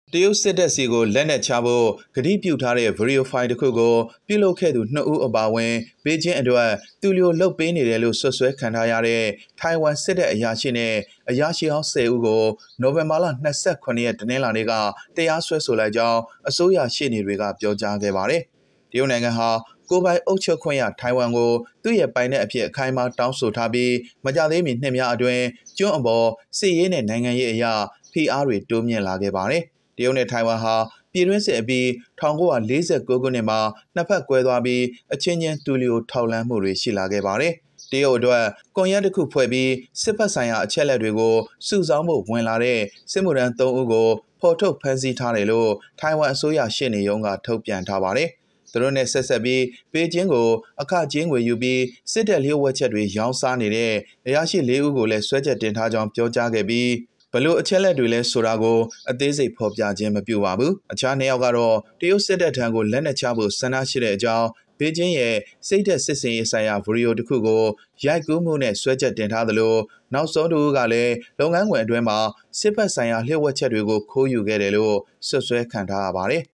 တရုတ်စစ်တပ်စီကိုလက်နက်ချဖို့ကတိပြုထားတဲ့ဗီဒီယိုဖိုင်တစ်ခုကိုပြုလုပ်ခဲ့သူ2ဦးအပါအဝင်ဘေကျင်းအတွက်သူလျိုလှုပ်ပေးနေတယ်လို့ဆွဆွဲခံထားရတဲ့ထိုင်ဝမ်စစ်တပ်အရာရှိနဲ့အရာရှိဟောင်း10ဦးကိုနိုဝင်ဘာလ29ရက်တနင်္လာနေ့ကတရားစွဲဆိုလိုက်ကြောင်းအစိုးရရှေ့နေတွေကပြောကြားခဲ့ပါတယ်။တရုတ်နိုင်ငံဟာကိုပိုင်အုပ်ချုပ်ခွင့်ရထိုင်ဝမ်ကိုသူ့ရဲ့ပိုင်တဲ့အဖြစ်အခိုင်အမာတောင်းဆိုထားပြီးမကြသေးမီနှစ်များအတွင်းကျွန်းအပေါ်စစ်ရေးနဲ့နိုင်ငံရေးအရာဖိအားတွေတိုးမြင့်လာခဲ့ပါတယ်။တရုတ်နဲ့ထိုင်ဝမ်ဟာပြည်တွင်းစစ်အပြီး1949ခုနှစ်မှာနှစ်ဖက်ကွဲသွားပြီးအချင်းချင်းတူလီယိုထောက်လှမ်းမှုတွေရှိလာခဲ့ပါတယ်။တရုတ်အတွက်ကွန်ရက်တစ်ခုဖွဲ့ပြီးစစ်ဖက်ဆိုင်ရာအချက်အလက်တွေကိုစုဆောင်းဖို့ဝင်လာတဲ့စစ်မှုထမ်း3ဦးကိုဖော်ထုတ်ဖမ်းဆီးထားတယ်လို့ထိုင်ဝမ်အစိုးရရှေ့နေရုံးကထုတ်ပြန်ထားပါတယ်။သူတို့နဲ့ဆက်ဆက်ပြီးပေကျင်းကိုအခကြေးငွေယူပြီးစစ်တပ်လျှို့ဝှက်ချက်တွေရောင်းစားနေတဲ့အရာရှိ4ဦးကိုလည်းဆွဲချက်တင်ထားကြောင်းပြောကြားခဲ့ပြီးဘလို့အချက်လက်တွေလဲဆိုတာကိုအသေးစိတ်ဖော်ပြခြင်းမပြုပါဘူး။အခြား2ယောက်ကတော့တရုတ်စစ်တပ်ထံကိုလက်နက်ချဖို့ဆန္ဒရှိတဲ့အကြောင်းဘေကျင်းရဲ့စိတ်သက်စစ်စင်ရေးဆိုင်ရာဗီဒီယိုတစ်ခုကိုရိုက်ကူးမှုနဲ့ဆွဲချက်တင်ထားသလိုနောက်ဆုံးတစ်ဦးကလည်းလုပ်ငန်းခွင်အတွင်းမှာစစ်ဖက်ဆိုင်ရာလျှို့ဝှက်ချက်တွေကိုခိုးယူခဲ့တယ်လို့ဆွဆွဲခံထားရပါတယ်။